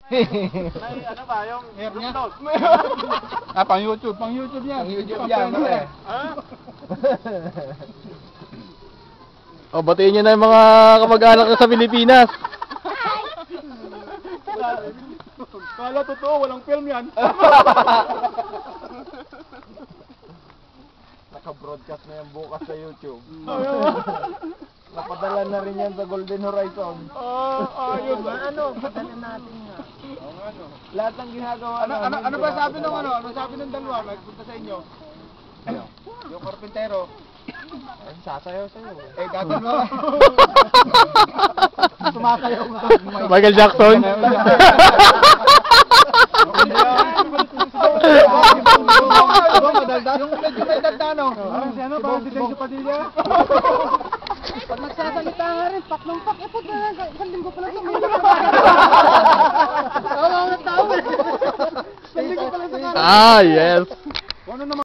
May ano ba yung hair niya? Pang YouTube yan. Pang YouTube yan, eh. Ha? O, batiin nyo na yung mga kamag-anak nyo sa Pilipinas. Kala totoo, walang film yan. Naka-broadcast na yan bukas sa YouTube. Napadala na rin yan sa Golden Horizon. Ayun. Ano, padala natin nga. Lahat ng ginagawa Ano ba sabi ng ano? Ano sabi ng dalawa? Magpunta sa inyo. Ano? Yung karpintero. Ay, sasayaw sa'yo. Dati mo. Sumasayaw nga. Michael Jackson. Yung medyo may dagdano. Si ano? Parang si Denso Padilla. Pag nagsasalita nga rin, pak ng pak, ipot na lang, isang linggo pa lang sa mga. Tawa na tawa. Isang linggo pa lang sa kanan. Ah, yes. Ano naman?